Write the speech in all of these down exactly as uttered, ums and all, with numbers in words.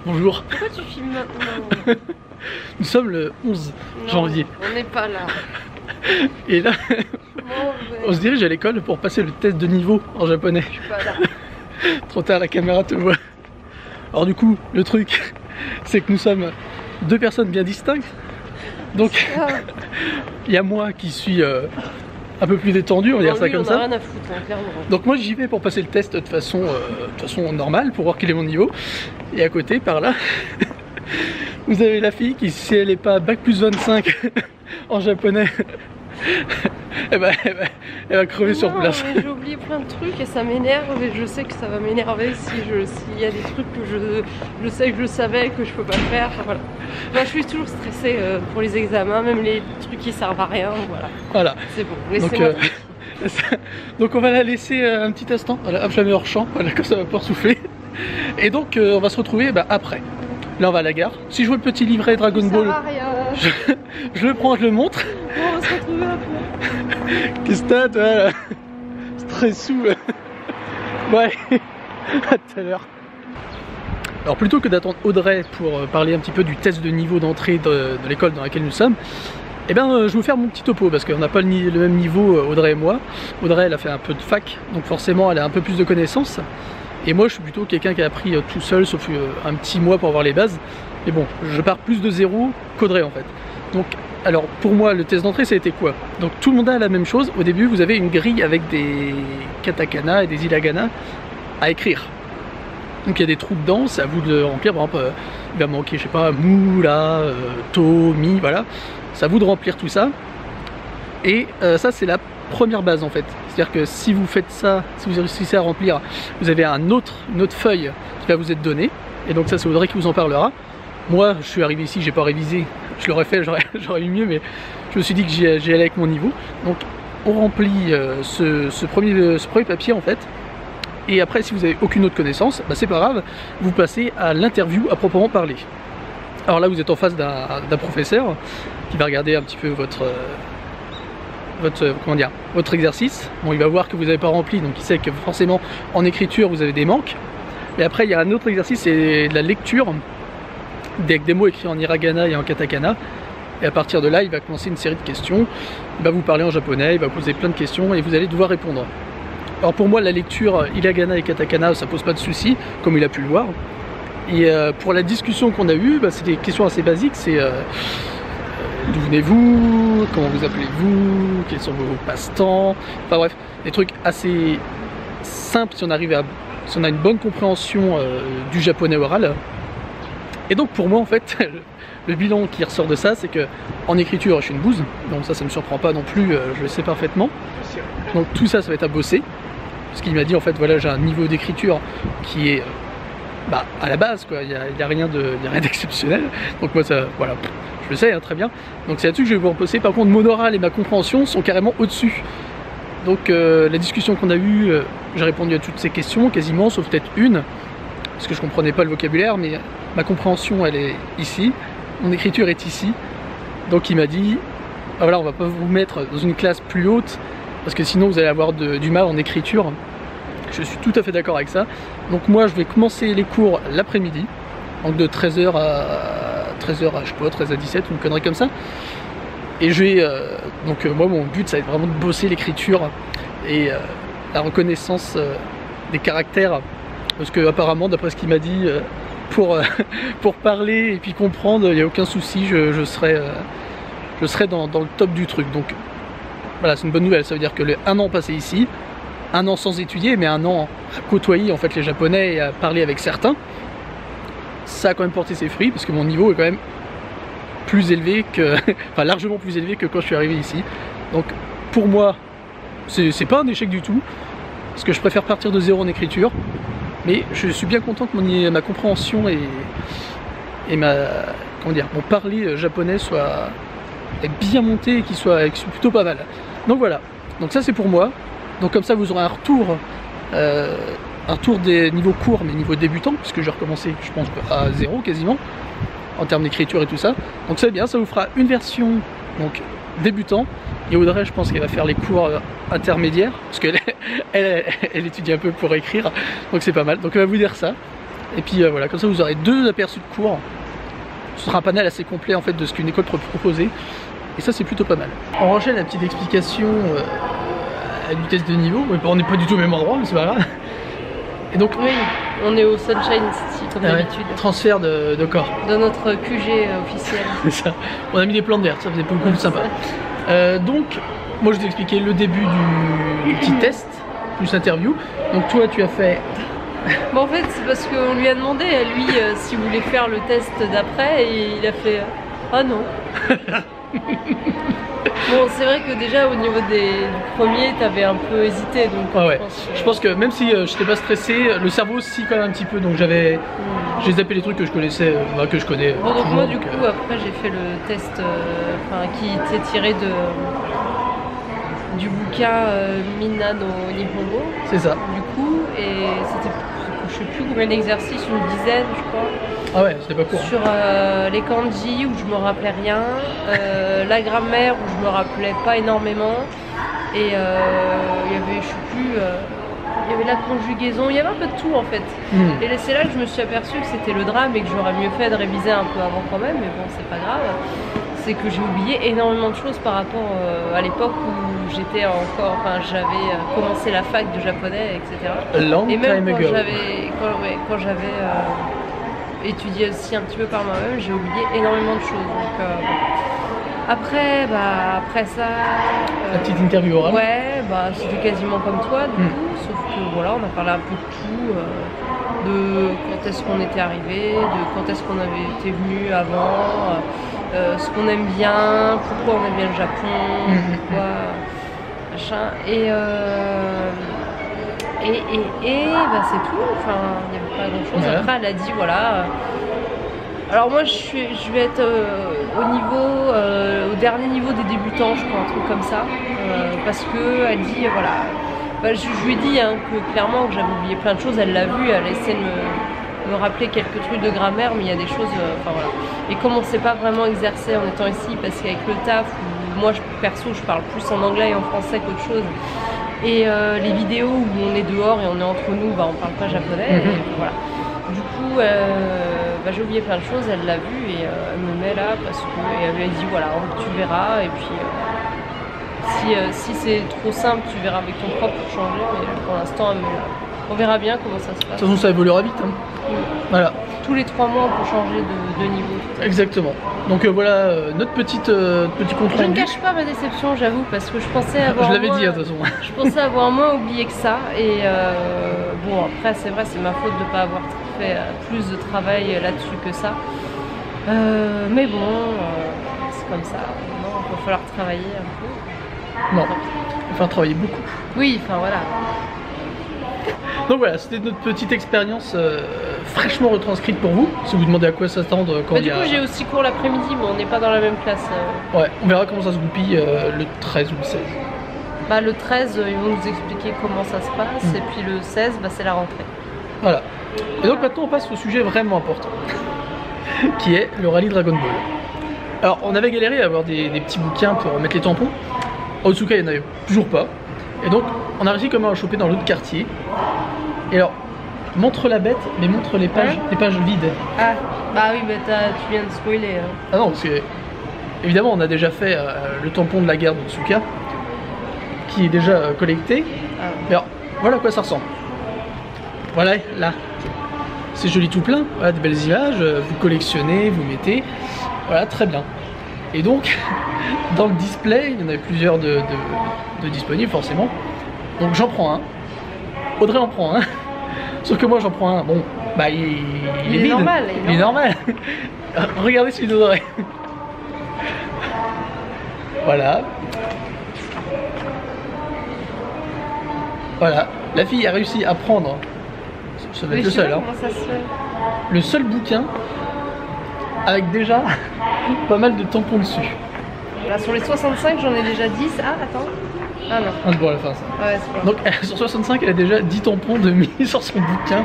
Bonjour. Pourquoi tu filmes maintenant? Nous sommes le onze janvier. On n'est pas là. Et là, Mauvais. on se dirige à l'école pour passer le test de niveau en japonais. Je suis pas là. Trop tard, la caméra te voit. Alors du coup, le truc, c'est que nous sommes deux personnes bien distinctes. Donc, Ah. il y a moi qui suis euh, un peu plus détendu, on va dire Non, ça lui, comme on a ça. rien à foutre, hein, clairement. Donc moi j'y vais pour passer le test de façon, euh, de façon normale, pour voir quel est mon niveau. Et à côté, par là, vous avez la fille qui, si elle n'est pas bac plus vingt-cinq en japonais, elle va, elle va, elle va crever non, sur place. mais j'ai oublié plein de trucs et ça m'énerve et je sais que ça va m'énerver si je s'il y a des trucs que je, je sais que je savais que je peux pas faire. Enfin, voilà. Moi, je suis toujours stressée euh, pour les examens, même les trucs qui servent à rien. Voilà. Voilà. C'est bon. Donc, Laissez-moi. euh, donc on va la laisser euh, un petit instant. Voilà, hop, je la mets hors champ, voilà, comme ça va pouvoir souffler. Et donc euh, on va se retrouver bah, après. Là on va à la gare. Si je vois le petit livret Dragon Ça Ball, va rien. je, je le prends, je le montre. Bon, on va se retrouver après. Qu'est-ce que t'as toi là? Stressou. Ouais, à tout à l'heure. Alors plutôt que d'attendre Audrey pour euh, parler un petit peu du test de niveau d'entrée de, de l'école dans laquelle nous sommes, eh bien euh, je vais vous faire mon petit topo parce qu'on n'a pas le, le même niveau, euh, Audrey et moi. Audrey elle a fait un peu de fac, donc forcément elle a un peu plus de connaissances. Et moi je suis plutôt quelqu'un qui a appris euh, tout seul, sauf euh, un petit mois pour avoir les bases. Mais bon, je pars plus de zéro qu'Audrey en fait. Donc, alors pour moi le test d'entrée ça a été quoi? Donc tout le monde a la même chose. Au début vous avez une grille avec des katakana et des hiragana à écrire. Donc il y a des trous dedans, c'est à vous de le remplir. Par exemple, euh, il va manquer, je sais pas, mou, là, euh, to, mi, voilà. C'est à vous de remplir tout ça. Et euh, ça c'est la première base en fait. C'est-à-dire que si vous faites ça, si vous réussissez à remplir, vous avez un autre, une autre feuille qui va vous être donnée. Et donc ça c'est Audrey qui vous en parlera. Moi je suis arrivé ici, j'ai pas révisé. Je l'aurais fait, j'aurais eu mieux, mais je me suis dit que j'y allais avec mon niveau. Donc on remplit euh, ce, ce, premier, ce premier papier en fait. Et après, si vous n'avez aucune autre connaissance, bah c'est pas grave, vous passez à l'interview à proprement parler. Alors là, vous êtes en face d'un professeur qui va regarder un petit peu votre, euh, votre, comment dire, votre exercice. Bon, il va voir que vous n'avez pas rempli, donc il sait que forcément en écriture vous avez des manques. Et après, il y a un autre exercice, c'est de la lecture, avec des mots écrits en hiragana et en katakana. Et à partir de là, il va commencer une série de questions. Il va vous parler en japonais, il va vous poser plein de questions et vous allez devoir répondre. Alors pour moi la lecture hiragana et katakana ça pose pas de soucis comme il a pu le voir. Et euh, pour la discussion qu'on a eue, bah, c'est des questions assez basiques, c'est euh, d'où venez-vous, comment vous appelez-vous, quels sont vos passe-temps, enfin bref, des trucs assez simples si on arrive à, si on a une bonne compréhension euh, du japonais oral. Et donc pour moi en fait le bilan qui ressort de ça c'est que en écriture je suis une bouse, donc ça ça me surprend pas non plus, euh, je le sais parfaitement. Donc tout ça ça va être à bosser. Parce qu'il m'a dit en fait voilà j'ai un niveau d'écriture qui est bah, à la base quoi, il n'y a, a rien d'exceptionnel. Donc moi ça voilà, je le sais hein, très bien. Donc c'est là-dessus que je vais vous reposer. Par contre mon oral et ma compréhension sont carrément au-dessus. Donc euh, la discussion qu'on a eue, euh, j'ai répondu à toutes ces questions quasiment, sauf peut-être une, parce que je comprenais pas le vocabulaire, mais ma compréhension elle est ici, mon écriture est ici. Donc il m'a dit ah, voilà on va pas vous mettre dans une classe plus haute parce que sinon vous allez avoir de, du mal en écriture. Je suis tout à fait d'accord avec ça. Donc moi je vais commencer les cours l'après-midi, donc de treize heures à treize heures à je sais pas, treize à dix-sept, une connerie comme ça. Et je vais euh, donc euh, moi mon but ça va être vraiment de bosser l'écriture et euh, la reconnaissance euh, des caractères, parce que apparemment d'après ce qu'il m'a dit euh, pour, euh, pour parler et puis comprendre il n'y a aucun souci, je, je serai, euh, je serai dans, dans le top du truc. Donc voilà, c'est une bonne nouvelle, ça veut dire que le un an passé ici, un an sans étudier, mais un an à côtoyer en fait les japonais et à parler avec certains, ça a quand même porté ses fruits parce que mon niveau est quand même plus élevé que, enfin largement plus élevé que quand je suis arrivé ici. Donc pour moi, c'est pas un échec du tout, parce que je préfère partir de zéro en écriture, mais je suis bien content que mon, ma compréhension et, et ma, comment dire, mon parler japonais soit bien monté et qu'il soit, qu soit plutôt pas mal. Donc voilà, donc ça c'est pour moi. Donc comme ça vous aurez un retour, euh, un tour des niveaux courts mais niveau débutant, puisque j'ai recommencé je pense à zéro quasiment en termes d'écriture et tout ça. Donc c'est bien, ça vous fera une version donc débutant, et Audrey je pense qu'elle va faire les cours euh, intermédiaires parce qu'elle elle, elle, elle étudie un peu pour écrire, donc c'est pas mal. Donc elle va vous dire ça. Et puis euh, voilà, comme ça vous aurez deux aperçus de cours. Ce sera un panel assez complet en fait de ce qu'une école peut proposer. Et ça c'est plutôt pas mal. On enchaîne la petite explication euh, du test de niveau. On n'est pas du tout au même endroit, mais c'est pas grave. Et donc, oui, on est au Sunshine City comme ah ouais, d'habitude. Transfert de, de corps. De notre Q G officiel. C'est ça. On a mis des plantes vertes, ça faisait beaucoup plus sympa. Euh, donc, moi je t'ai expliqué le début du, du petit test, plus interview. Donc toi tu as fait... Bon, en fait c'est parce qu'on lui a demandé à lui euh, s'il voulait faire le test d'après et il a fait euh, ah non. Bon, c'est vrai que déjà au niveau des, du premier t'avais un peu hésité donc ah ouais. je, pense que... je pense que même si euh, je n'étais pas stressé, le cerveau aussi quand même un petit peu, donc j'avais mmh. j'ai zappé les trucs que je connaissais, euh, que je connais. Bon, donc moi du donc, coup euh... après j'ai fait le test euh, qui était tiré de du bouquin euh, Minna no Nihongo. C'est ça. Du coup, et c'était, je sais plus combien d'exercices, une dizaine je crois. Ah ouais, c'était pas court. Sur euh, les kanji où je me rappelais rien, euh, la grammaire où je me rappelais pas énormément, et euh, il y avait, je sais plus, euh, il y avait la conjugaison, il y avait un peu de tout en fait. Mmh. Et c'est là que je me suis aperçue que c'était le drame et que j'aurais mieux fait de réviser un peu avant quand même, mais bon, c'est pas grave. C'est que j'ai oublié énormément de choses par rapport euh, à l'époque où j'étais encore, enfin j'avais euh, commencé la fac de japonais, et cetera. Long et même time quand ago. j'avais, quand, ouais, quand j'avais euh, étudié aussi un petit peu par moi-même, j'ai oublié énormément de choses. Donc, euh, bon. Après, bah après ça. Euh, la petite interview orale. Ouais, bah c'était quasiment comme toi du mm. coup, sauf que voilà, on a parlé un peu de tout. Euh, de quand est-ce qu'on était arrivé, de quand est-ce qu'on avait été venu avant. Euh, ce qu'on aime bien, pourquoi on aime bien le Japon, mmh. pourquoi machin, et, euh, et, et, et bah c'est tout, enfin il n'y avait pas grand chose. Ouais. Après elle a dit voilà, euh, alors moi je, suis, je vais être euh, au niveau, euh, au dernier niveau des débutants je crois, un truc comme ça, euh, parce que elle dit voilà, bah, je, je lui ai dit hein, que clairement que j'avais oublié plein de choses, elle l'a vu, elle a essayé de me... me rappeler quelques trucs de grammaire, mais il y a des choses, euh, enfin voilà. Et comme on ne s'est pas vraiment exercé en étant ici, parce qu'avec le taf, où moi je, perso je parle plus en anglais et en français qu'autre chose, et euh, les vidéos où on est dehors et on est entre nous, bah, on parle pas japonais, mm-hmm. et voilà. Du coup, euh, bah, j'ai oublié plein de choses, elle l'a vu et euh, elle me met là parce que, et elle lui a dit voilà, tu verras, et puis euh, si, euh, si c'est trop simple, tu verras avec ton prof pour changer, mais pour l'instant elle me met là. On verra bien comment ça se passe. De toute façon, ça évoluera vite. Hein. Oui. Voilà. Tous les trois mois, on peut changer de, de niveau. Exactement. Donc euh, voilà euh, notre petite euh, petit compte rendu. Je ne cache pas ma déception, j'avoue, parce que je pensais avoir. Je l'avais moins, dit, de toute façon. Je pensais avoir moins oublié que ça. Et euh, bon, après, c'est vrai, c'est ma faute de ne pas avoir fait plus de travail là-dessus que ça. Euh, mais bon, euh, c'est comme ça. Non, il va falloir travailler un peu. Non, il va falloir travailler beaucoup. Oui, enfin voilà. Donc voilà, c'était notre petite expérience euh, fraîchement retranscrite pour vous. Si vous vous demandez à quoi s'attendre quand bah, il y a... Du coup, j'ai aussi cours l'après-midi, mais on n'est pas dans la même classe. Euh... Ouais, on verra comment ça se goupille euh, le treize ou le seize. Bah, le treize, euh, ils vont nous expliquer comment ça se passe, mmh. et puis le seize, bah, c'est la rentrée. Voilà. Et donc maintenant, on passe au sujet vraiment important, qui est le rallye Dragon Ball. Alors, on avait galéré à avoir des, des petits bouquins pour mettre les tampons. À Otsuka, il n'y en avait toujours pas. Et donc, on a réussi comment à choper dans l'autre quartier. Et alors, montre la bête, mais montre les pages, hein les pages vides. Ah, bah oui, bah tu viens de spoiler. Hein. Ah non, parce que, évidemment, on a déjà fait euh, le tampon de la guerre d'Otsuka, qui est déjà euh, collecté. Ah. Mais alors, voilà à quoi ça ressemble. Voilà, là. C'est joli tout plein, voilà, des belles images, euh, vous collectionnez, vous mettez. Voilà, très bien. Et donc, dans le display, il y en avait plusieurs de, de, de disponibles, forcément. Donc j'en prends un. Audrey en prend un. Sauf que moi j'en prends un. Bon, bah il, il, il est, est vide. Normal, il est il est normal. Regardez celui d'Audrey. Voilà. Voilà. La fille a réussi à prendre. Ça va être le seul. Hein. Ça se fait. Le seul bouquin avec déjà pas mal de tampons dessus. Là, sur les soixante-cinq, j'en ai déjà dix. Ah, attends. Ah non. Ah, bon, à la fin, ça. Ouais, c'est bon. Donc, sur soixante-cinq, elle a déjà dix tampons de mis sur son bouquin.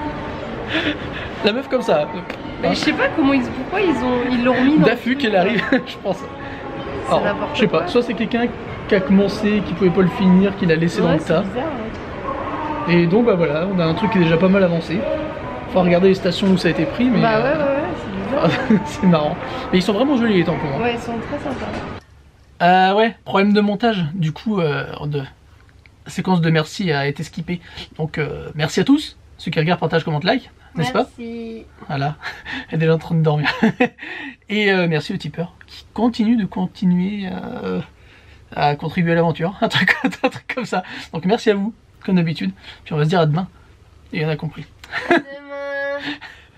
La meuf comme ça. Mais hein. Je sais pas comment ils, pourquoi ils ont, ils l'ont mis dans. D'affût qu'elle arrive, je pense. Alors, je sais pas. Soit c'est quelqu'un qui a commencé, qui pouvait pas le finir, qui l'a laissé ouais, dans le tas. Bizarre, ouais. Et donc, bah voilà, on a un truc qui est déjà pas mal avancé. Faut regarder les stations où ça a été pris, mais Bah ouais, euh, ouais, ouais, c'est bizarre. c'est marrant. Mais ils sont vraiment jolis les tampons. Hein. Ouais, ils sont très sympas. Euh, ouais, problème de montage. Du coup, euh, de... la séquence de merci a été skippée. Donc, euh, merci à tous. Ceux qui regardent, partagent, commentent, like, n'est-ce pas? Merci. Voilà, elle est déjà en train de dormir. Et euh, merci aux tipeurs qui continuent de continuer euh, à contribuer à l'aventure. Un truc, un truc comme ça. Donc, merci à vous, comme d'habitude. Puis on va se dire à demain. Et on a compris. À demain.